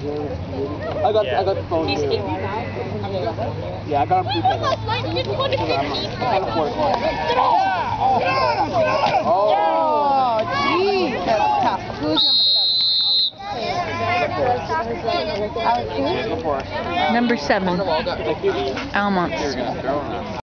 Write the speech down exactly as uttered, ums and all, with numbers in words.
I got, I got the phone too. Yeah, I got him prepaid. Oh, geez, that's tough. Who's number seven? Number seven. Almont.